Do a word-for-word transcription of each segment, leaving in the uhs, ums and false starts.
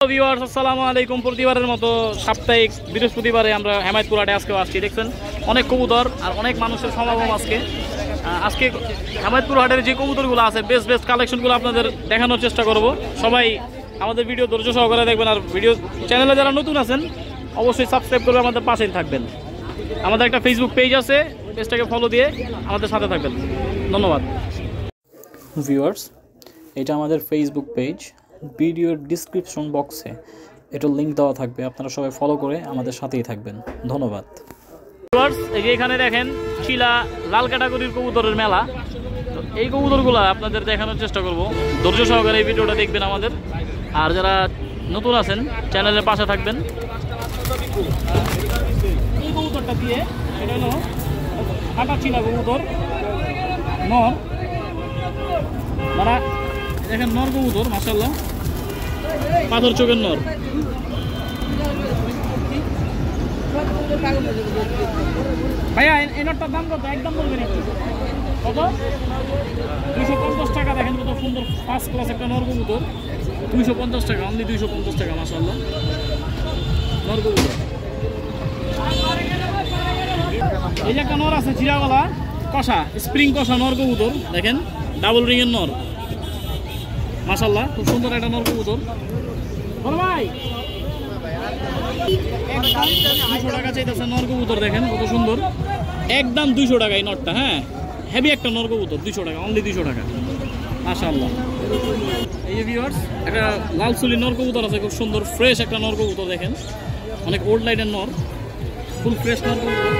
Viewers আসসালামু আলাইকুম। প্রতিবারের মতো সাপ্তাহিক বৃহস্পতিবারে আমরা হেমায়তপুর হাটে আজকে আসছি। দেখছেন অনেক কবুতর আর অনেক মানুষের সমাগম আজকে। আজকে হেমায়তপুর হাটের যে কবুতরগুলো আছে বেস্ট বেস্ট কালেকশনগুলো আপনাদের দেখানোর চেষ্টা করব। সবাই আমাদের ভিডিও ধৈর্য সহকারে দেখবেন, আর ভিডিও চ্যানেলে যারা নতুন আছেন অবশ্যই সাবস্ক্রাইব করবে, আমাদের পাশেই থাকবেন। আমাদের একটা ফেসবুক পেজ আছে, পেজটাকে ফলো দিয়ে আমাদের সাথে থাকবেন। ধন্যবাদ। ভিউয়ার্স, এটা আমাদের ফেসবুক পেজ, ভিডিওর ডিসক্রিপশন বক্সে এটার লিঙ্ক দেওয়া থাকবে, আপনারা সবাই ফলো করে আমাদের সাথেই থাকবেন। ধন্যবাদ। ভিউয়ার্স, এই যে এখানে দেখেন শিলা লাল ক্যাটাগরির কবুতরের মেলা। তো এই কবুতরগুলো আপনাদের দেখানোর চেষ্টা করব, ধৈর্য সহকারে এই ভিডিওটা দেখবেন আমাদের। আর যারা নতুন আছেন চ্যানেলের পাশে থাকবেন। এই কবুতরটা দিয়ে এটা হলো কাটা শিলা কবুতর নর, মানে দেখেন নর কবুতর মাশাআল্লাহ, পাথর চোখের নর। ভাইয়া এই নরটার দাম কত? একদম বলবেন একটু কত? দুইশো পঞ্চাশ টাকা। দেখেন কত সুন্দর ফার্স্ট ক্লাস একটা নর কবুতর, দুইশো পঞ্চাশ টাকা, অনলি দুইশো পঞ্চাশ টাকা মাশাআল্লাহ নর কবুতর। এই যে একটা নর আছে জিরাওয়ালা কষা, স্প্রিং কষা নর কবুতর, দেখেন ডাবল রিং এর নর মাশাআল্লাহ, খুব সুন্দর একটা নর কবুতর। বল ভাই একদম দুইশো টাকা চাইতেছে নর কবুতর, দেখেন কত সুন্দর, একদম দুইশো টাকা এই নরটা। হ্যাঁ, হেভি একটা নর কবুতর, দুইশো টাকা, অনলি দুইশো টাকা মাশাআল্লাহ। এই যে ভিউয়ার্স, একটা লাল চুলি নর কবুতর আছে, খুব সুন্দর ফ্রেশ একটা নর কবুতর, দেখেন অনেক ওল্ড লাইনের নর, ফুল ফ্রেশ নর কবুতর।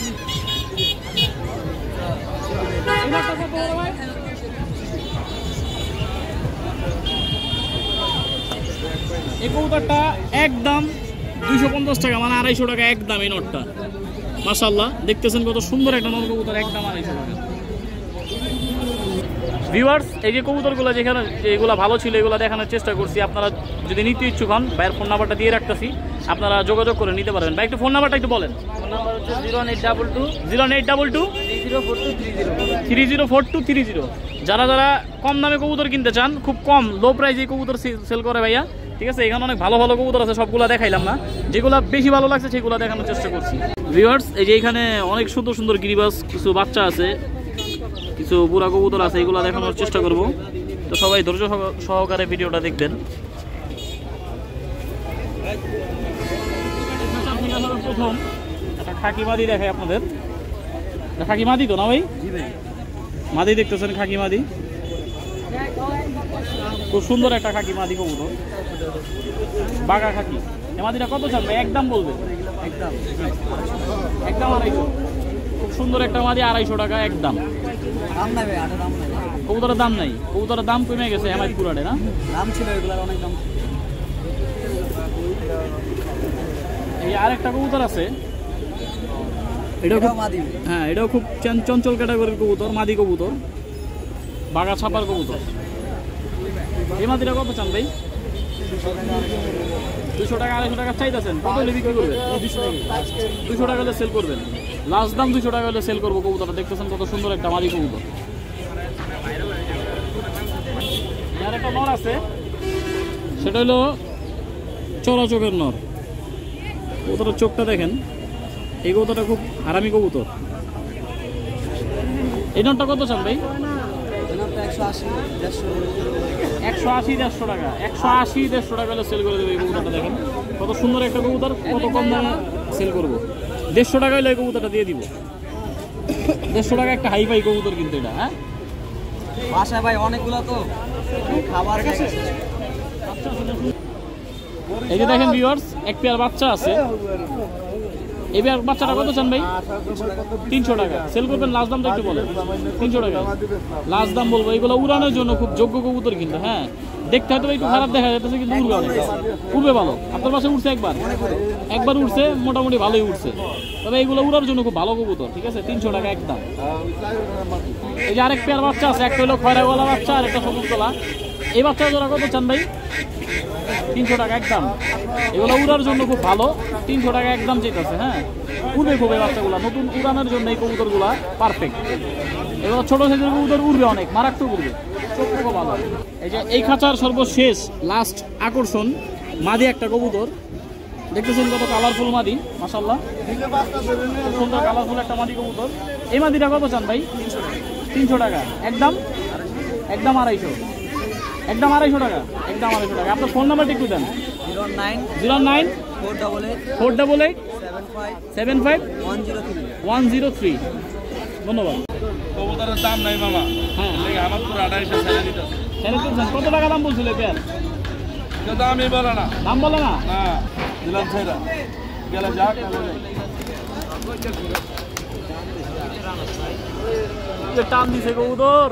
এই কবুতরটা একদম দুইশো পঞ্চাশ টাকা, মানে আড়াইশো টাকা একদম এই নটটা মাশাআল্লাহ। দেখতেছেন কত সুন্দর একটা নর কবুতর, একদম আড়াইশো টাকা। ভিউয়ার্স, এই যে কবুতরগুলো যেখানে যেগুলো ভালো ছিল এগুলো দেখানোর চেষ্টা করছি। আপনারা যদি নিতে ইচ্ছুক হন, ভাইয়ের ফোন নাম্বারটা দিয়ে রাখতেছি, আপনারা যোগাযোগ করে নিতে পারবেন। ভাই একটু ফোন নাম্বারটা একটু বলেন। ফোন নাম্বার হচ্ছে zero eight double two zero eight double two zero four two three zero three zero four two three zero. যারা যারা কম দামে কবুতর কিনতে চান, খুব কম লো প্রাইসে কবুতর সেল করে ভাইয়া, ঠিক আছে। এখানে অনেক ভালো ভালো কবুতর আছে, সবগুলো দেখাইলাম না, যেগুলো বেশি ভালো লাগছে সেগুলো দেখানোর চেষ্টা করছি। ভিউয়ার্স, এই যে এখানে অনেক সুন্দর সুন্দর গিরিবাস, কিছু বাচ্চা আছে, কিছু বুড়া কবুতর আছে, এগুলো দেখানোর চেষ্টা করব। তো সবাই ধৈর্য সহকারে ভিডিওটা দেখবেন। প্রথম একটা খাকি মাদি দেখাই আপনাদের। খাকি মাদি তো না ভাই? মাদি দেখতেছেন, খাকি মাদি, খুব সুন্দর একটা খাকি মাদি কবুতর, বাঘা খাকি। এই মাদিটা কত চান ভাই? একদম বলবে, একদম একদম আড়াইশো। খুব সুন্দর একটা মাদি, আড়াইশো টাকা একদম। কবুতরের দাম নাই, কবুতরের দাম কমে গেছে হেমায়তপুর হাটে, না দাম ছিল এগুলার অনেক দাম। এই আরেকটা কবুতর আছে, এটাও খুব, হ্যাঁ এটাও খুব চঞ্চল ক্যাটাগরির কবুতর, মাদি কবুতর, বাঘা ছাপার কবুতর। এই মাদিটা কত চান ভাই? দুশো টাকা, আড়াইশো টাকা চাইতেছেন, কত হলে বিক্রি করবেন? দুশো টাকা হলে সেল করবেন, লাস্ট দাম দুশো টাকা হলে সেল করবো কবুতরটা। দেখতেছেন কত সুন্দর একটা মাদি কবুতর। আর একটা নর আছে, সেটা হলো চড়া চোখের নর। কবুতরের চোখটা দেখেন, এই কবুতরটা খুব হারামি কবুতর। এই নরটা কত চান ভাই? একশো আশি দেড়শো টাকা, একশো আশি দেড়শো টাকা হলে সেল করে দেবে এই কবুতরটা। দেখেন কত সুন্দর একটা কবুতর, কত কম দামে সেল করবো। দেড়শো টাকা হলে এই কবুতরটা দিয়ে দিব। দেড়শো টাকা একটা হাই ফাই কবুতর কিন্তু এটা। হ্যাঁ বাসায় ভাই অনেকগুলো তো খাবার। এই যে দেখেন ভিউয়ার্স, এক পেয়ার বাচ্চা আছে। এই পেয়ার বাচ্চাটা কত চান ভাই? তিনশো টাকা সেল করবেন, লাস্ট দামটা একটু বলেন। তিনশো টাকা লাস্ট দাম বলবো। এগুলো উড়ানোর জন্য খুব যোগ্য কবুতর কিন্তু। হ্যাঁ, দেখতে হয়তো একটু খারাপ দেখা যাচ্ছে কিন্তু উড়বে অনেক, উড়বে ভালো। আপনার পাশে উঠছে একবার, একবার উঠছে, মোটামুটি ভালোই উঠছে। তবে এইগুলো উড়ার জন্য খুব ভালো কবুতর, ঠিক আছে। তিনশো টাকা একদম। এই যে আরেক পেয়ার বাচ্চা আছে, একটা হলো খয়রা গলা বাচ্চা আর একটা সবুজ গলা। এই বাচ্চা জোড়া কত চান ভাই? তিনশো টাকা একদম। এগুলো উড়ার জন্য খুব ভালো, তিনশো টাকা একদম চাইতেছে। হ্যাঁ, উড়বে খুব এই বাচ্চাগুলো, নতুন উড়ানোর জন্য এই কবুতরগুলা পারফেক্ট। এগুলো ছোট সাইজের কবুতর উড়বে অনেক, মারাত্মক উড়বে, চোখ ভালো। এই যে এই খাঁচার সর্বশেষ লাস্ট আকর্ষণ, মাদি একটা কবুতর দেখতেছেন কত কালারফুল মাদি মাশাআল্লাহ সুন্দর কালারফুল একটা মাদি কবুতর এই মাদিটা কত চান ভাই তিনশো টাকা একদম একদম আড়াইশো একদম আড়াইশো টাকা একদম আড়াইশো টাকা আপনার ফোন নাম্বারটা একটু দেন zero nine zero nine four double eight four double eight seven five seven five one zero three one zero three ধন্যবাদ কবুতরের দাম নাই মামা হ্যাঁ আমার পুরো আড়াইশো ছেড়ে দিতে কত টাকা দাম বলছিল পেয়ার দামই বলে না দাম বলে না না দিলাম ছেড়া গেলে যাক টান দিছে কবুতর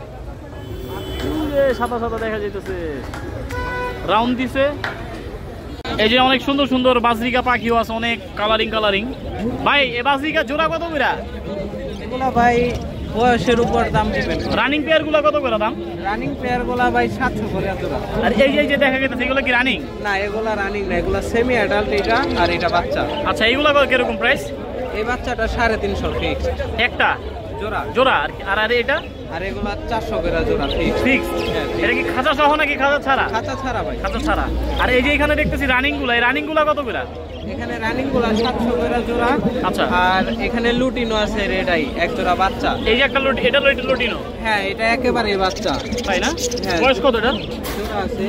সাদা সাদা দেখা যাইতেছে রাউন্ড দিছে এই যে অনেক সুন্দর সুন্দর বাজরিকা পাখিও আছে অনেক কালারিং কালারিং ভাই এই বাজরিকা জোড়া কত করে এগুলা ভাই বয়সের উপর দাম দিবেন রানিং পেয়ার গুলা কত করে দাম রানিং পেয়ার গুলা ভাই সাতশো করে জোড়া আর এই যে এই যে দেখা গেছে এগুলো কি রানিং না এগুলা রানিং না এগুলা সেমি অ্যাডাল্ট এটা আর এটা বাচ্চা আচ্ছা এইগুলা কিরকম প্রাইস এই বাচ্চাটা সাড়ে তিনশো ফিক্স একটা জোড়া জোড়া আর আর এটা আর এগুলা চারশো করে জোড়া ফিক্স ফিক্স এটা কি খাঁচা সহ নাকি খাঁচা ছাড়া খাঁচা ছাড়া ভাই খাঁচা ছাড়া আর এই যে এখানে দেখতেছি রানিং গুলা এই রানিং গুলা কত করে এখানে রানিং গুলা সাতশো করে জোড়া আচ্ছা আর এখানে লুটিনো আছে রেডাই এক জোড়া বাচ্চা এই যে একটা লুটি এটা লুটি লুটিনো হ্যাঁ এটা একেবারে বাচ্চা তাই না হ্যাঁ। বয়স কত এটা জোড়া আছে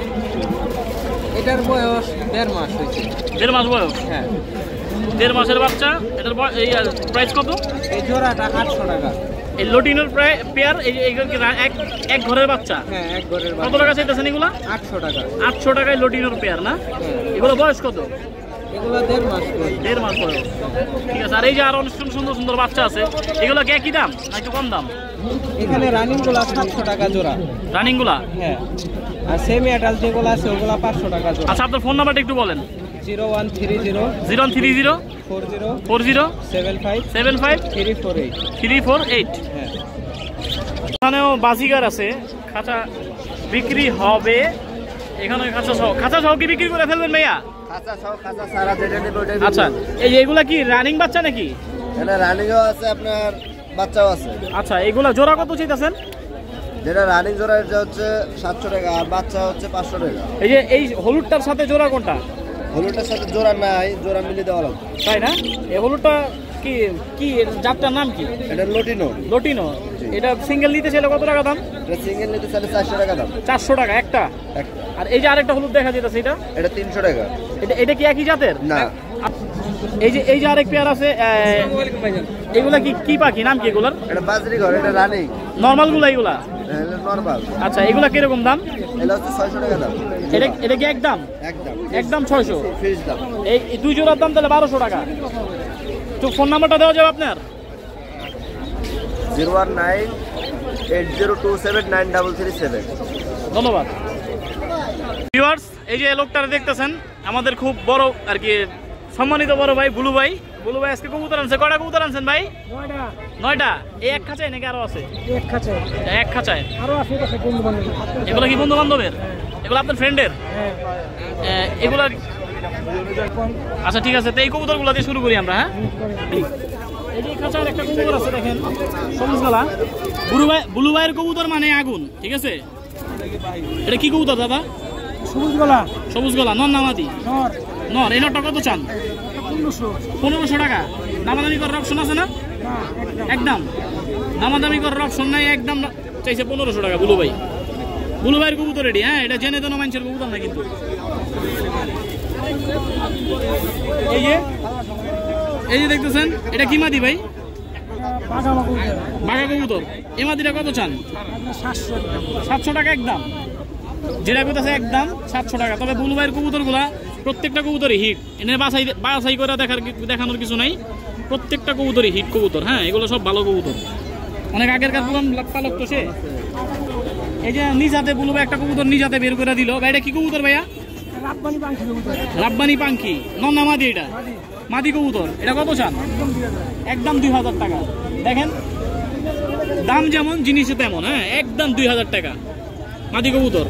এটার বয়স দেড় মাস হয়েছে দেড় মাস বয়স হ্যাঁ দেড় মাসের বাচ্চা এটার এই প্রাইস কত এই জোড়াটা আটশো টাকা এই লটিনোর প্রায় পেয়ার এই যে এইগুলো কি এক এক ঘরের বাচ্চা হ্যাঁ এক ঘরের কত টাকা চাইতেছেন এগুলা আটশো টাকা আটশো টাকায় লটিনোর পেয়ার না হ্যাঁ। এগুলো বয়স কত এগুলো দেড় মাস করে দেড় মাস বয়স ঠিক আছে আর এই যে আরো অনেক সুন্দর সুন্দর বাচ্চা আছে এগুলো কি একই দাম না একটু কম দাম এখানে রানিং গুলা সাতশো টাকা জোড়া রানিং গুলা হ্যাঁ আর সেমি অ্যাডাল্ট যেগুলো আছে ওগুলা পাঁচশো টাকা জোড়া আচ্ছা আপনার ফোন নাম্বারটা একটু বলেন zero one three zero zero three zero four zero four zero seven five seven five three four eight three four eight হ্যাঁ এখানেও বাজিগার আছে খাঁচা বিক্রি হবে এখানে খাঁচা সহ খাঁচা সহ কি বিক্রি করে ফেলবেন ভাইয়া খাঁচা সহ খাঁচা সারা যেটা নেবে ওটাই আচ্ছা এই এগুলা কি রানিং বাচ্চা নাকি এটা রানিংও আছে আপনার বাচ্চাও আছে আচ্ছা এগুলা জোড়া কত চাইতেছেন যেটা রানিং জোড়া এটা হচ্ছে সাতশো টাকা আর বাচ্চা হচ্ছে পাঁচশো টাকা এই যে এই হলুদটার সাথে জোড়া কোনটা হলুদটার সাথে জোড়া নাই জোড়া মিলিয়ে দেওয়া লাগবে তাই না এই হলুদটা কি কি এর জাতটার নাম কি এটা লটিনো লটিনো এটা সিঙ্গেল নিতে চাইলে কত টাকা দাম এটা সিঙ্গেল নিতে চাইলে চারশো টাকা দাম চারশো টাকা একটা একটা আর এই যে আরেকটা হলুদ দেখা যেতেছে এটা এটা তিনশো টাকা এটা এটা কি একই জাতের না এই যে এই যে আরেক পেয়ার আছে এগুলা কি কি পাখি নাম কি এগুলার এটা বাজরি ঘর এটা রানিং নর্মাল গুলা এগুলা নর্মাল আচ্ছা এগুলা কিরকম দাম এটা হচ্ছে ছয়শো টাকা দাম এটা এটা কি একদম একদম একদম ছয়শো ফিস দাম এই এই দুই জোড়ার দাম তাহলে বারোশো টাকা তো ফোন নাম্বারটা দেওয়া যাবে আপনার zero one nine eight zero two seven nine double three seven ধন্যবাদ ভিউয়ার্স এই যে লোকটা দেখতেছেন আমাদের খুব বড় আর কি সম্মানিত বড় ভাই বুলু ভাই বুলু ভাই আজকে কবুতর আনছে কয়টা কবুতর আনছেন ভাই নয়টা এই এক খাঁচায় নাকি আরো আছে এক খাঁচায় এক খাঁচায় আরো আছে বন্ধু বান্ধব এগুলো কি বন্ধু বান্ধবের এগুলো আপনার ফ্রেন্ডের এগুলো আচ্ছা ঠিক আছে তো এই কবুতরগুলো দিয়ে শুরু করি আমরা হ্যাঁ এই যে খাঁচার একটা কবুতর আছে দেখেন সবুজ গলা বুলু ভাই বুলু ভাইয়ের কবুতর মানে আগুন ঠিক আছে এটা কি কবুতর দাদা সবুজ গলা সবুজ গলা নর নামাদি নর নর এই নরটা কত চান পনেরোশো পনেরোশো টাকা দামাদামি করার অপশন আছে না একদম দামাদামি করার অপশন নাই একদম চাইছে পনেরোশো টাকা বুলু ভাই বুলু ভাইয়ের কবুতর রেডি হ্যাঁ এটা জেনে দেন মানুষের কবুতর না কিন্তু এই যে এই যে দেখতেছেন এটা কি মাদি ভাই বাঘা কবুতর এই মাদিটা কত চান সাতশো টাকা একদম যেটা কোথাছে একদম সাতশো টাকা তবে বুলু ভাইয়ের কবুতর গুলা প্রত্যেকটা কবুতরই হিট এনে বাছাই বাছাই করে দেখার দেখানোর কিছু নাই প্রত্যেকটা কবুতরই হিট কবুতর হ্যাঁ এগুলো সব ভালো কবুতর অনেক আগেরকার পুরান পালক তো সে এই যে নিজাতে বুলু ভাই একটা কবুতর নিজাতে বের করে দিল এটা কি কবুতর ভাইয়া রাব্বানি পাঙ্খি নন্না মাদি এটা মাদি কবুতর এটা কত চান একদম দুই হাজার টাকা দেখেন দাম যেমন জিনিসে তেমন হ্যাঁ একদম দুই হাজার টাকা মাদি কবুতর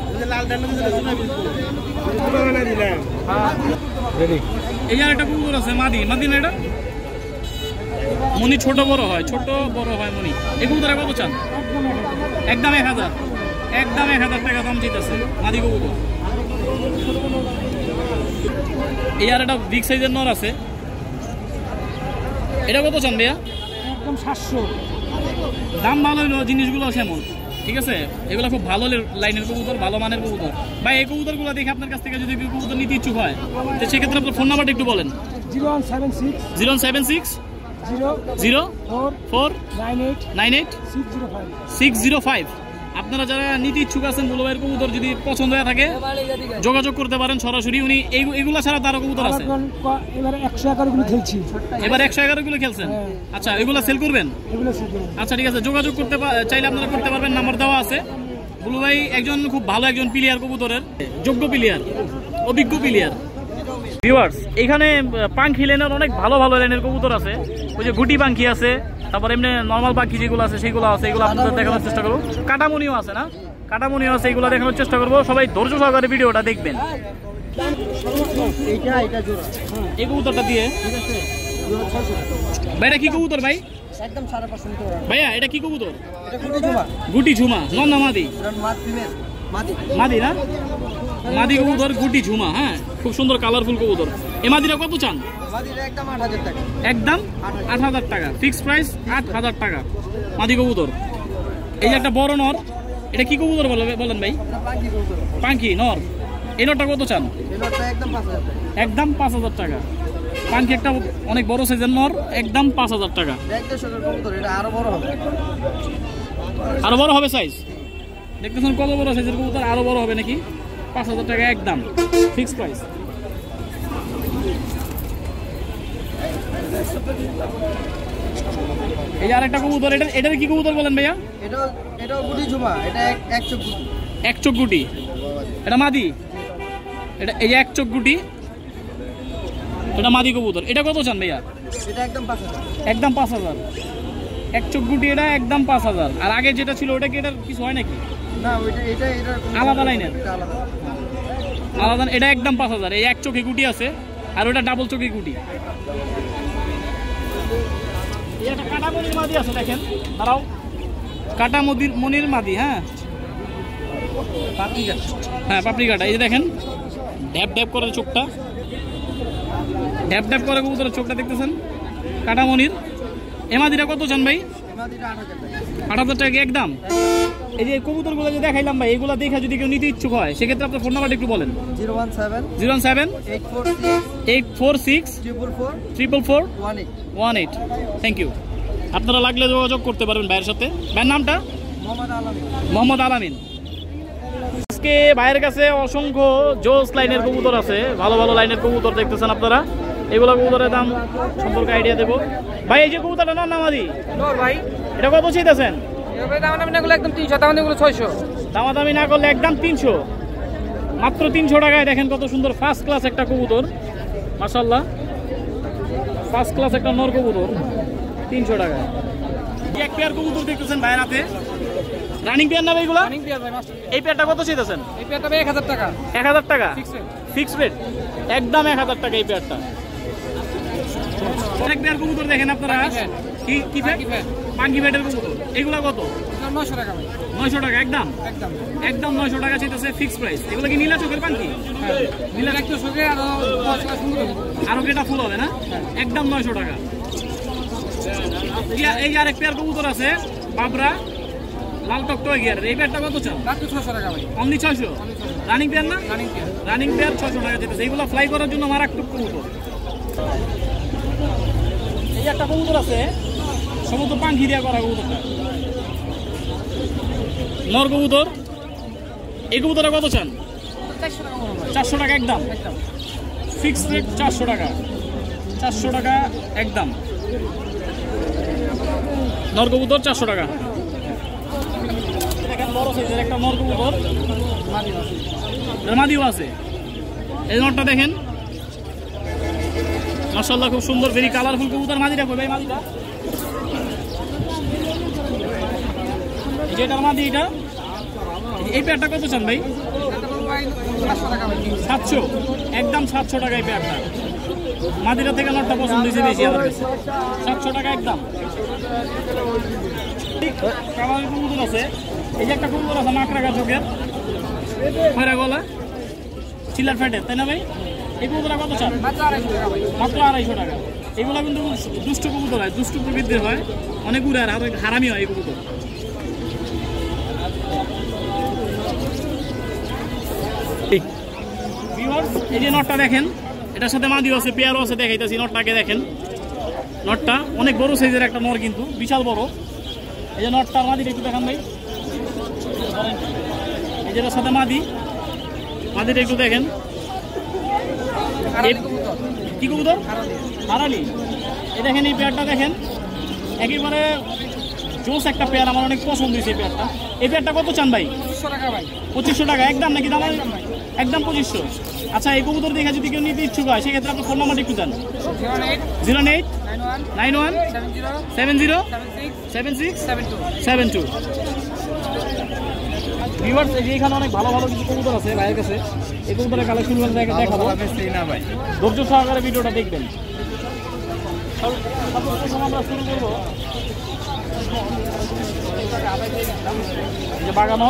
এই আর একটা কবুতর আছে মাদি মাদি না এটা মনি ছোট বড় হয় ছোট বড় হয় মনি এই কবুতর কত চান একদম এক হাজার একদম এক হাজার টাকা দাম জিতেছে মাদি কবুতর এই আর একটা বিগ সাইজের নর আছে, এটা কত চান ভাইয়া? একদম সাতশো। দাম ভালো হইলো, জিনিসগুলো সেমন, ঠিক আছে? এগুলো খুব ভালো লাইনের কবুতর, ভালো মানের কবুতর। ভাই এই কবুতরগুলো দেখে আপনার কাছ থেকে যদি কেউ কবুতর নিতে ইচ্ছুক হয়, তো সেক্ষেত্রে আপনার ফোন নাম্বারটা একটু বলেন। Zero one seven six zero seven six zero zero four four nine eight nine eight six zero five. Six zero five. আপনারা যারা নিতে ইচ্ছুক আছেন বুলু ভাইয়ের কবুতর যদি পছন্দ হয়ে থাকে যোগাযোগ করতে পারেন সরাসরি। উনি এগুলা ছাড়া তারও কবুতর আছে। এবার একশো এগারো গুলো খেলছি। এবার একশো এগারো গুলো খেলছেন? আচ্ছা, এগুলা সেল করবেন? এগুলো সেগুলো। আচ্ছা ঠিক আছে, যোগাযোগ করতে চাইলে আপনারা করতে পারবেন, নাম্বার দেওয়া আছে। বুলু ভাই একজন খুব ভালো একজন প্লেয়ার, কবুতরের যোগ্য প্লেয়ার, অভিজ্ঞ প্লেয়ার। ভিউয়ার্স, এখানে পাখি লাইনের অনেক ভালো ভালো লাইনের কবুতর আছে। ওই যে গুটি পাখি আছে, তারপর এমনি নর্মাল পাখি যেগুলো আছে সেগুলো আছে, এগুলো আপনাদের দেখানোর চেষ্টা করবো। কাটামনিও আছে না? কাটামনিও আছে, এগুলো দেখানোর চেষ্টা করবো। সবাই ধৈর্য সহকারে ভিডিওটা দেখবেন। এই কবুতরটা দিয়ে ভাই, এটা কি কবুতর ভাই? একদম সাড়ে পাঁচশো নিতে পারবেন ভাইয়া এটা কি কবুতর? এটা গুটি ঝুমা। গুটি ঝুমা, নন না মাদি? মাদি মাদি না? মাদি কবুতর, গুটি ঝুমা। হ্যাঁ, খুব সুন্দর কালারফুল কবুতর। এই মাদিটা কত চান? মাদিটা একদম আট হাজার টাকা। একদম আট হাজার টাকা, ফিক্সড প্রাইস আট হাজার টাকা মাদি কবুতর। এই যে একটা বড় নর, এটা কি কবুতর বলেন ভাই? পাখি কবুতর। পাখি নর। এই নরটা কত চান? এই নটটা একদম পাঁচ হাজার টাকা। একদম পাঁচ হাজার টাকা। পাখি একটা অনেক বড় সাইজের নর, একদম পাঁচ হাজার টাকা। দেড়শো কবুতর, এটা আরো বড় হবে। আরো বড় হবে সাইজ? দেখতেছেন কত বড় সাইজের কবুতর, আরো বড় হবে নাকি? পাঁচ হাজার টাকা একদম ফিক্সড প্রাইস। এই আর একটা কবুতর, এটা এটার কি কবুতর বলেন ভাইয়া? এটা এটাও গুটি ঝুমা, এটা এক এক চোখ গুটি। এক চোখ গুটি, এটা মাদি? এটা এই যে এক চোখ গুটি, এটা মাদি কবুতর। এটা কত চান ভাইয়া? এটা একদম পাঁচ হাজার। একদম পাঁচ হাজার। এক চোখ গুটি, এটা একদম পাঁচ হাজার। আর আগে যেটা ছিল ওটা কি এটার কিছু হয় নাকি? না, ওইটা এটা এটা আলাদা লাইনের? এটা আলাদা। আলাদা। এটা একদম পাঁচ হাজার। এই এক চোখে গুটি আছে, আর ওটা ডাবল চোখে গুটি। এই একটা কাটা মনির মাদি আছে, দেখেন, দাঁড়াও। কাটা মদির মনির মাদি। হ্যাঁ, হ্যাঁ পাপড়ি কাটা। এই যে দেখেন, ড্যাপ ড্যাপ করে চোখটা, ড্যাপ ড্যাপ করে কবুতরের চোখটা দেখতেছেন, কাটা মনির। এ মাদিটা কত চান ভাই? মাদিটা আট হাজার টাকা। আট হাজার টাকা একদম। এই যে কবুতরগুলো যে দেখাইলাম ভাই, এগুলো দেখে যদি কেউ নিতে ইচ্ছুক হয় সেক্ষেত্রে আপনার ফোন নাম্বারটা একটু বলেন। Zero one seven zero seven eight four six eight four six triple four triple four one eight one eight. Thank you. আপনারা লাগলে যোগাযোগ করতে পারবেন ভাইয়ের সাথে। ভাইয়ের নামটা? মোহাম্মদ আলম। মোহাম্মদ আলামিন। আজকে ভাইয়ের কাছে অসংখ্য জোস লাইনের কবুতর আছে, ভালো ভালো লাইনের কবুতর দেখতেছেন আপনারা। এগুলো কবুতরের দাম সম্পর্কে আইডিয়া দেবো। ভাই এই যে কবুতরটা নর না মাদি? নর ভাই। এটা কত চাইতেছেন? দামাদামি না করলে একদম তিনশো, দামাদামি করলে ছয়শো। দামাদামি না করলে একদম তিনশো, মাত্র তিনশো টাকায়। দেখেন কত সুন্দর ফার্স্ট ক্লাস একটা কবুতর, মাশাআল্লাহ, ফার্স্ট ক্লাস একটা নর কবুতর, তিনশো টাকায়। এক পেয়ার কবুতর দেখতেছেন ভাইয়ের হাতে, রানিং পেয়ার না ভাই এগুলা? রানিং পেয়ার ভাই, মাস্টার। এই পেয়ারটা কত চাইতেছেন? এই পেয়ারটা ভাই এক হাজার টাকা। এক হাজার টাকা ফিক্স রেট। ফিক্স রেট, একদম এক হাজার টাকা এই পেয়ারটা। অনেক পেয়ার কবুতর দেখেন আপনারা, কি কি পেয়ার? পাঙ্কি পেয়ারের কবুতর। এগুলা কত? নয়শো টাকা ভাই। নয়শো টাকা একদম? একদম একদম নয়শো টাকা চাইতেছে ফিক্স প্রাইস। এগুলো কি নীলা চোখের পাঙ্কি? নীলা একটু সুখে আর সুন্দর, আরো কেটা ফুল হবে না? একদম নয়শো টাকা। এই আর এক পেয়ার কবুতর আছে বাবরা, লাল টকটকে গিয়ার। এই পেয়ারটা কত চান? মাত্র ছয়শো টাকা ভাই। অনলি ছয়শো। রানিং পেয়ার না? Running pair. রানিং পেয়ার ছয়শো টাকা যেতেছে। এইগুলো ফ্লাই করার জন্য মারাত্মক কবুতর। এই একটা কবুতর আছে, সমস্ত পাঙ্খি দেওয়া করা কবুতরটা, নর কবুতর। এই কবুতরটা কত চান? চারশো টাকা মনে হয়। চারশো টাকা একদম একদম ফিক্সড রেট, চারশো টাকা। চারশো টাকা একদম, নর কবুতর চারশো টাকা। দেখেন বড় সাইজের একটা নর কবুতর, মাদিও আছে। এই নরটা দেখেন, মাশাআল্লাহ, খুব সুন্দর, ভেরি কালারফুল কবুতর। মাদিটা কই ভাই? মাদিটা যেটার মাদি, এটা এই পেয়ারটা কত চান ভাই? সাতশো টাকা ভাই। সাতশো, একদম সাতশো টাকা এই পেয়ারটা। মাদিরা থেকে নটটা পছন্দ হয়েছে বেশি আমার কাছে। সাতশো টাকা একদম। কালারের কবুতর আছে, এই যে একটা কবুতর আছে মাকড়া চোখের, খয়রা গলা, চিলার ফ্যাটের, তাই না ভাই? এই কবুতরটা কত চান? মাত্র আড়াইশো টাকা ভাই। মাত্র আড়াইশো টাকা। এগুলো কিন্তু দুষ্ট কবুতর হয়, দুষ্ট প্রবৃত্তির হয়, অনেক উড়ে আর হারামি হয় এই কবুতর। এই যে নটটা দেখেন, এটার সাথে মাদিও আছে, পেয়ারও আছে, দেখাইতেছি। নটটাকে দেখেন, নটটা অনেক বড় সাইজের একটা নর, কিন্তু বিশাল বড়। এই যে নটটা, মাদিটা একটু দেখান ভাই। এই যে সাথে মাদি, মাদিটা একটু দেখেন। কি কবুতর? হারালি। এই দেখেন, এই পেয়ারটা দেখেন, একেবারে জোস একটা পেয়ার, আমার অনেক পছন্দ হয়েছে এই পেয়ারটা। এই পেয়ারটা কত চান ভাই? পঁচিশশো টাকা ভাই। পঁচিশশো টাকা একদম নাকি দাম? একদম পঁচিশশো। আচ্ছা, এই কবুতর দেখে যদি কেউ নিতে ইচ্ছুক হয়, সেক্ষেত্রে আপনার ফোন নাম্বারটা একটু দেন। Zero eight zero eight nine one nine one seven zero seven zero seven six seven six seven two. Seven two. Viewers, এই যে এখানে অনেক ভালো ভালো কিছু কবুতর আছে ভাইয়ের কাছে। এই কবুতরের কালেকশন দেখাবো, ধৈর্য সহকারে ভিডিওটা দেখবেন। সর্বপ্রথম আমরা শুরু করবো এই যে বাগানর,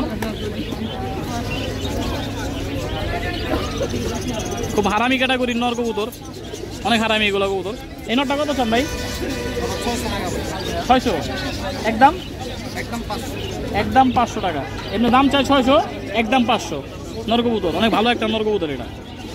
খুব হারামি ক্যাটাগরির নর কবুতর, অনেক হারামি এগুলো কবুতর। এই নরটা কত চান ভাই? ছয়শো একদম? একদম পাঁচশো টাকা। এমনি দাম চাই ছয়শো, একদম পাঁচশো। নর কবুতর, অনেক ভালো একটা নর কবুতর এটা।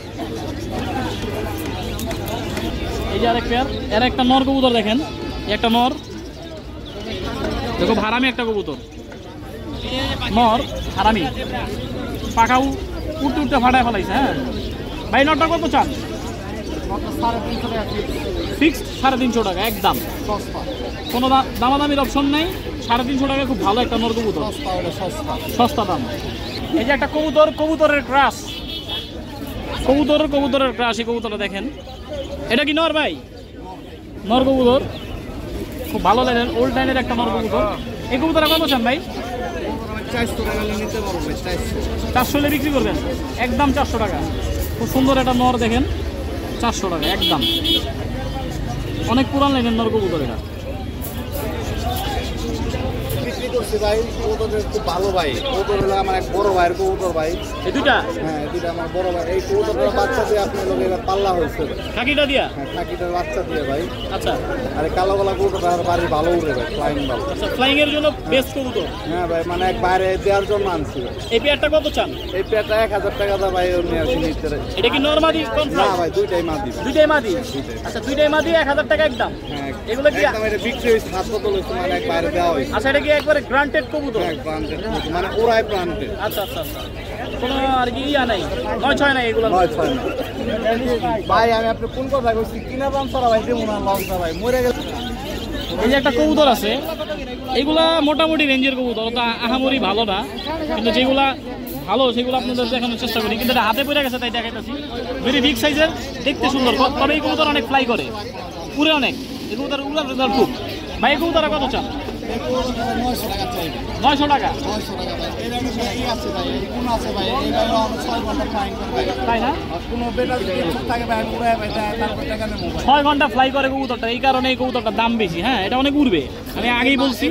এই যে আরেক পেয়ার, এর একটা নর কবুতর দেখেন, একটা নর দেখো, হারামি একটা কবুতর, নর হারামি, পাখাও উঠতে উঠতে ফাটায় ফেলাইছে। হ্যাঁ ভাই, নরটা কত চান? ফিক্সড সাড়ে তিনশো টাকা একদম, কোনো দামাদামির অপশন নেই। সাড়ে তিনশো টাকা, খুব ভালো একটা নর কবুতর, সস্তা দাম। এই যে একটা কবুতর, কবুতরের ক্রাশ, কবুতরের কবুতরের ক্রাশ, এই কবুতরটা দেখেন। এটা কি নর ভাই? নর কবুতর, খুব ভালো লাগেন, ওল্ড লাইনের একটা নর কবুতর। এই কবুতরটা কত চান ভাই? চারশো হলে বিক্রি করবেন? একদম চারশো টাকা। খুব সুন্দর একটা নর দেখেন, চারশো টাকা একদম। অনেক পুরান লাইনের নর কবুতর এটা। বিক্রি করছি ভাই, কবুতরের খুব ভালো ভাই। কবুতর হলো আমার এক বড় ভাইয়ের কবুতর ভাই। এই দুটা? হ্যাঁ, দুটা আমার বড় ভাই। এই কবুতরটার বাচ্চা দিয়ে আপনার লোক এবার পাল্লা হয়েছে। কাকিটা দিয়া? হ্যাঁ, কাকিটার বাচ্চা দিয়ে ভাই। আচ্ছা। আর এই কালো গলা কবুতরটা আর বাড়ি ভালো উড়ে ভাই, ফ্লাইং ভালো। আচ্ছা, ফ্লাইং এর জন্য বেস্ট কবুতর। হ্যাঁ ভাই, মানে এক বাইরে দেওয়ার জন্য আনছি ভাই। এই পেয়ারটা কত চান? এই পেয়ারটা এক হাজার টাকা দা ভাই, এমনি আর কি নিতে। এটা কি নরমাদি? না ভাই, দুইটাই মাদি। দুইটাই মাদি? আচ্ছা, দুইটাই মাদি, এক হাজার টাকা একদম। হ্যাঁ, এগুলো কি? একদম এটা বিক্রি হয়েছে, হাত বদল হয়েছে, মানে এক বাইরে দেওয়া হয়েছে। আচ্ছা, এটা কি একবারে গ্রান্টেড কবুতর? হ্যাঁ, প্রান্তের কবুতর, মানে ওরাই প্রান্তের। আচ্ছা আচ্ছা আচ্ছা, কোনো আর কি ইয়া নাই, নয় ছয় নাই এগুলো? নয় ছয় না ভাই। আমি আপনি কোন কথা কইছি? কিনা দাম ছাড়া ভাই দেবো না, লস ভাই, মরে গেল। এই যে একটা কবুতর আছে, এগুলা মোটামুটি রেঞ্জের কবুতর, তা আহামরি ভালো না, কিন্তু যেগুলা ভালো সেগুলো আপনাদের দেখানোর চেষ্টা করি। কিন্তু এটা হাতে পড়ে গেছে তাই দেখাইতেছি। ভেরি বিগ সাইজের, দেখতে সুন্দর, তবে এই কবুতর অনেক ফ্লাই করে, উড়ে অনেক। এই কবুতর উড়ার রেজাল্ট খুব। ভাই, এই কবুতর কত চান? নয়শো টাকা? তাই না? ছয় ঘন্টা ফ্লাই করে কবুতরটা, এই কারণে এই কবুতরটার দাম বেশি। হ্যাঁ, এটা অনেক উড়বে, আমি আগেই বলছি।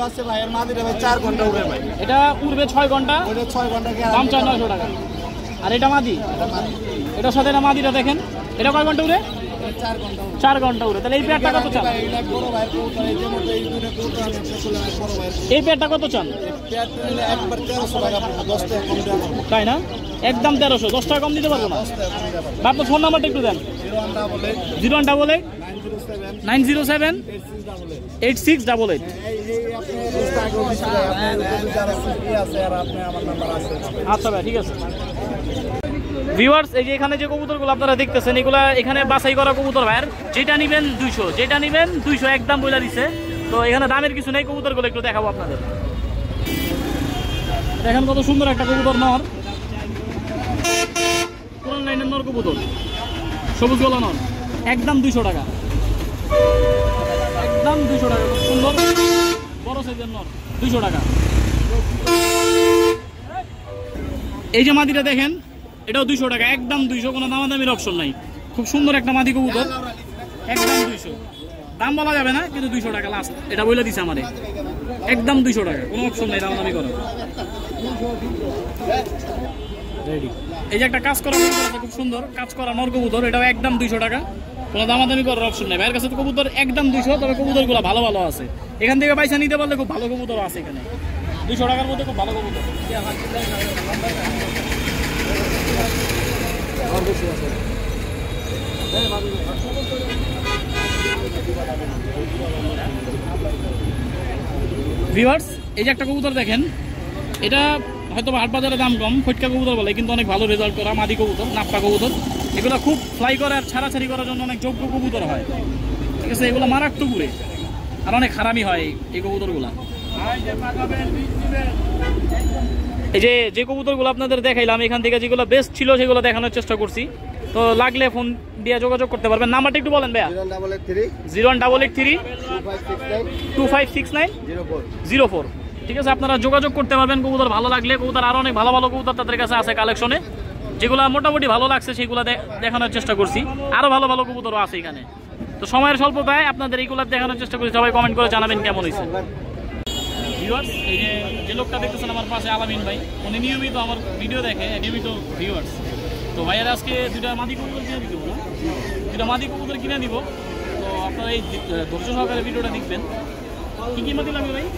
এটা উড়বে ছয় ঘন্টা, দাম চার নয়শো টাকা। আর এটা মাদি, এটার সাথে এটা মাদিটা দেখেন, এটা কয় ঘন্টা উড়ে? চার ঘন্টা উড়ে। তাহলে এই পেয়ারটা কত চান? এই পেয়ারটা কত চান? তাই না? একদম তেরোশো, দশ টাকা কম দিতে পারবো না। আপনার ফোন নাম্বারটা একটু দেন। Zero one double eight nine zero seven eight six double eight. আচ্ছা ভাই, ঠিক আছে। ভিউয়ার্স, এই যে এখানে যে কবুতরগুলো আপনারা দেখতেছেন, এগুলা এখানে বাছাই করা কবুতর ভাইয়ের। যেটা নিবেন দুইশো, যেটা নিবেন দুইশো একদম বইলা দিচ্ছে। তো এখানে দামের কিছু নেই, কবুতরগুলো একটু দেখাবো আপনাদের। দেখেন কত সুন্দর একটা কবুতর নর, পুরান লাইনের নর কবুতর, সবুজ গলা নর, একদম দুইশো টাকা, একদম দুইশো টাকা। খুব সুন্দর বড় সাইজের নর, দুইশো টাকা। এই যে মাদিটা দেখেন, এটাও দুইশো টাকা, একদম দুইশো, কোনো দামাদামির অপশন নাই। খুব সুন্দর একটা মাদি কবুতর, একদম দুইশো। দাম বলা যাবে না, কিন্তু দুইশো টাকা লাস্ট, এটা বলে দিছে আমারে, একদম দুইশো টাকা, কোনো অপশন নাই দামাদামি করার। রেডি। এই যে একটা কাজ করা কবুতর আছে খুব সুন্দর কাজ করা নর কবুতর, এটাও একদম দুইশো টাকা, কোনো দামাদামি করার অপশন নেই। ভাইয়ের কাছে তো কবুতর একদম দুইশো, তবে কবুতরগুলো ভালো ভালো আছে। এখান থেকে পয়সা নিতে পারলে খুব ভালো কবুতর আছে এখানে, দুইশো টাকার মধ্যে খুব ভালো কবুতর। ভিউয়ার্স, এই যে একটা কবুতর দেখেন, এটা হয়তো হাট বাজারে দাম কম, ফটকা কবুতর বলে, কিন্তু অনেক ভালো রেজাল্ট করা মাদি কবুতর, নাপ্পা কবুতর। এগুলো খুব ফ্লাই করে আর ছাড়াছাড়ি করার জন্য অনেক যোগ্য কবুতর হয়, ঠিক আছে। এগুলো মারাত্মক উড়ে আর অনেক হারামি হয় এই কবুতরগুলা। এই যে যে কবুতরগুলো আপনাদের দেখাইলাম এখান থেকে যেগুলো বেস্ট ছিল সেগুলো দেখানোর চেষ্টা করছি। তো লাগলে ফোন দিয়ে যোগাযোগ করতে পারবেন। নাম্বারটা একটু বলেন ভাইয়া। Zero one double eight three two five six nine zero four. ঠিক আছে, আপনারা যোগাযোগ করতে পারবেন কবুতর ভালো লাগলে। কবুতর আরও অনেক ভালো ভালো কবুতর তাদের কাছে আছে কালেকশনে, যেগুলো মোটামুটি ভালো লাগছে সেগুলো দেখানোর চেষ্টা করছি। আরও ভালো ভালো কবুতরও আছে এখানে। তো সময়ের স্বল্পতায় আপনাদের এইগুলো দেখানোর চেষ্টা করছি। সবাই কমেন্ট করে জানাবেন কেমন হয়েছে। ভিউয়ার্স, এই যে যে লোকটা দেখতেছেন আমার পাশে, আলামিন ভাই, উনি নিয়মিত আমার ভিডিও দেখে, নিয়মিত ভিউয়ার্স। তো ভাইয়ের আজকে দুইটা মাদি কবুতর কিনে দিব না, দুইটা মাদি কবুতর কিনে দিব। তো আপনারা এই ধৈর্য সহকারে ভিডিওটা দেখবেন। কী কী মাদি লাগবে ভাই?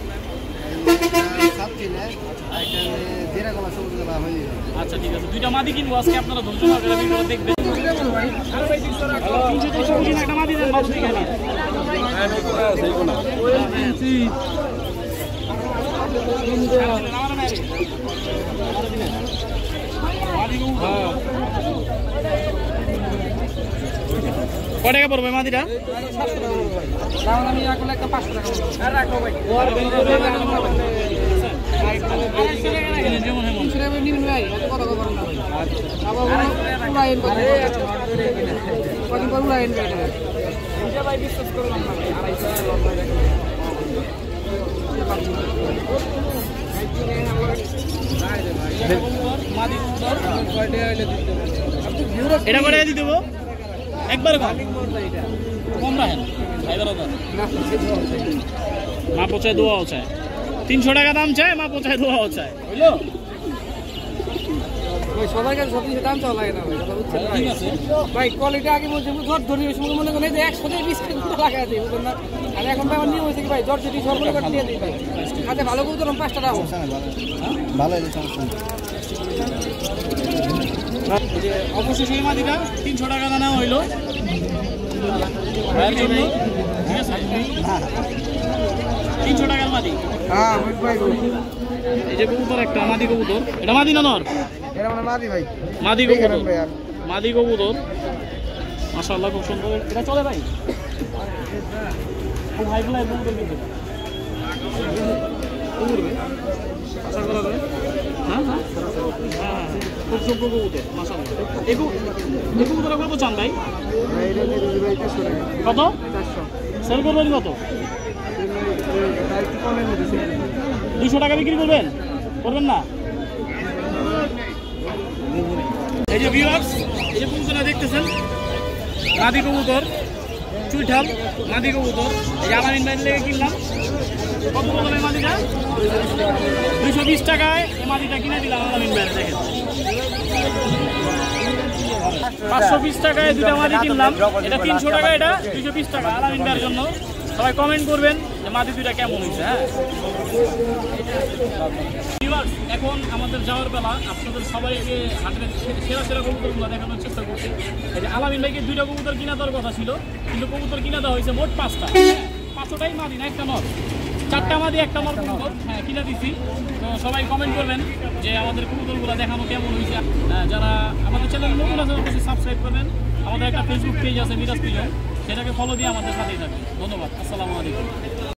আচ্ছা ঠিক আছে, দুইটা মাদি কিনবো আজকে, আপনারা ধৈর্য সহকারে ভিডিওটা দেখবেন। একটা মাদি দেন বাবু, এখানে কয় টাকা পড়বে মাদিটা? এটা করে দিয়ে দেবো একবার কম রাখেন, মা পচায় দোয়াও চায়, তিনশো টাকা দাম চায়, মা পচায় দোয়াও চায়, বুঝলো? সবার কাছে সব কিছু দাম চাওয়া লাগে না ভাই, ঠিক আছে ভাই। কোয়ালিটি আগে বলছি ধর ধরি ওই সময় মনে করেন যে একসাথে বিশ টাকা লাগাই দিই, বুঝলেন না? আর এখন ভাই আমার নিয়ম হয়েছে কি ভাই, জ্বর যদি সর্বনিম্ন করে দিয়ে দিই ভাই, আচ্ছা ভালো করে ধরুন পাঁচটা দাম ভালো অবশ্যই সেই মাদিটা তিনশো টাকা দানা হইলো ভাইয়ের জন্য, ঠিক আছে? তিনশো টাকার মাদি। হ্যাঁ ভাই, এই যে কবুতর একটা মাদি কবুতর, এটা মাদি না নর? এটা মানে মাদি ভাই, মাদি কবুতর, মাদি কবুতর মাশাআল্লাহ খুব সুন্দর। এটা চলে ভাই, খুব হাই ফ্লাই কবুতর কিন্তু উড়বে, আশা করা যায়। হ্যাঁ হ্যাঁ হ্যাঁ, খুব যোগ্য কবুতর মাশাআল্লাহ। এই কবুতর কত চান ভাই? কত সেল করবেন? কত? দুশো টাকা বিক্রি করবেন? করবেন না? এই যে ভিউয়ার্স, এই যে কবুতরটা দেখতেছেন, মাদি কবুতর, চুইঠাল মাদি কবুতর। এই যে আলামিন ভাইয়ের লেগে কিনলাম। কত বললাম এই মাদিটা? দুইশো বিশ টাকায় এই মাদিটা কিনে দিলাম আলামিন ভাইয়ের। দেখেন পাঁচশো বিশ টাকায় দুটা মাদি কিনলাম, এটা তিনশো টাকা, এটা দুইশো বিশ টাকা আলামিন ভাইয়ের জন্য। সবাই কমেন্ট করবেন যে মাদি দুইটা কেমন হয়েছে। হ্যাঁ ভিউয়ার্স, এখন আমাদের যাওয়ার বেলা, আপনাদের সবাইকে হাটের সেরা সেরা কবুতরগুলো দেখানোর চেষ্টা করছি। এই যে আলামিন ভাইকে দুইটা কবুতর কিনা দেওয়ার কথা ছিল, কিন্তু কবুতর কিনা দেওয়া হয়েছে মোট পাঁচটা, পাঁচটাই মাদি না, একটা নর, চারটা মাদি একটা নর কবুতর। হ্যাঁ কিনা দিচ্ছি। তো সবাই কমেন্ট করবেন যে আমাদের কবুতরগুলো দেখানো কেমন হয়েছে। যারা আমাদের চ্যানেল নতুন আছে অবশ্যই সাবস্ক্রাইব করবেন। আমাদের একটা ফেসবুক পেজ আছে মিরাজ পিজন, সেটাকে ফলো দিয়ে আমাদের সাথেই থাকবেন। ধন্যবাদ, আসসালামু আলাইকুম।